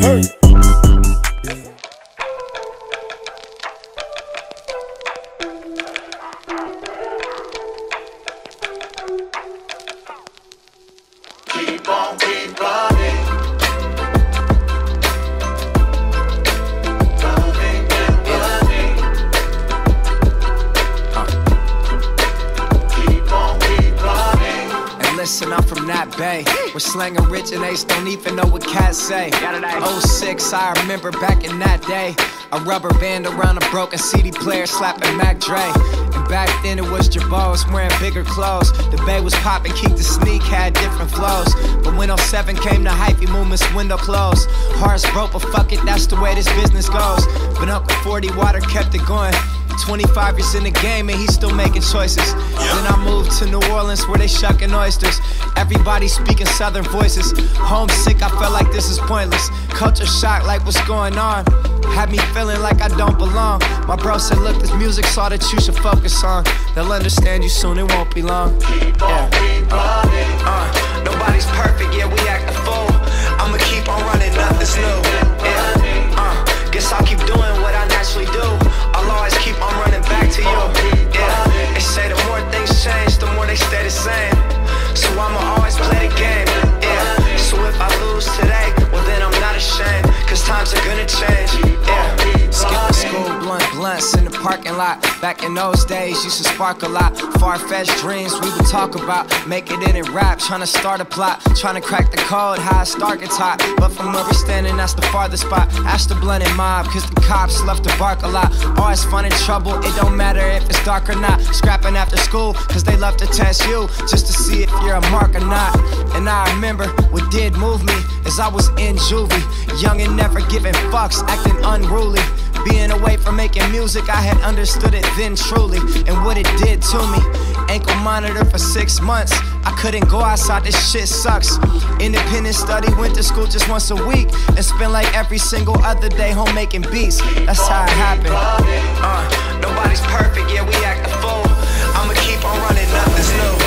Keep on, keep running. Running and running. Keep on, keep running. And listen, I'm from that bay. Where slang originates, don't even know what cats say. 06, I remember back in that day. A rubber band around a broken CD player slapping Mac Dre. And back then it was Jabos wearing bigger clothes. The bay was popping, Keep the Sneak had different flows. But when 07 came, the hyphy movement's window closed. Hearts broke, but fuck it, that's the way this business goes. But Uncle 40 Water kept it going. 25 years in the game and he's still making choices. Then I moved to New Orleans where they shucking oysters. Everybody speaking southern voices. Homesick, I felt like this is pointless. Culture shock, like what's going on? Had me feeling like I don't belong. My bro said, look, this music's all that you should focus on. They'll understand you soon, it won't be long. Keep on, keep running. Nobody's perfect, yeah, we act a fool. I'ma keep on running, nothing's new. Guess I'll keep doing what I naturally do. I'll always keep on running back to you. Yeah, they say the more things change, the more they stay the same. So I'ma always play the game. Yeah, so if I lose today, well then I'm not ashamed. Cause times are gonna change. Yeah, skipping school, blunts in the parking lot. Back in those days, used to spark a lot. Far-fetched dreams we would talk about. Making it in rap, trying to start a plot. Trying to crack the code, how I start gets hot. But from where we're standing, that's the farthest spot. Ask the blunted mob, cause the cops love to bark a lot. Always fun and trouble, it don't matter if it's dark or not. Scrapping after school, cause they love to test you. Just to see if you're a mark or not. And I remember what did move me is I was in juvie. Young and never giving fucks, acting unruly. Being away from making music, I had understood it then truly. And what it did to me. Ankle monitor for 6 months. I couldn't go outside, this shit sucks. Independent study, went to school just once a week. And spent like every single other day home making beats. That's how it happened. Nobody's perfect, yeah, we act a fool. I'ma keep on running, nothing's new.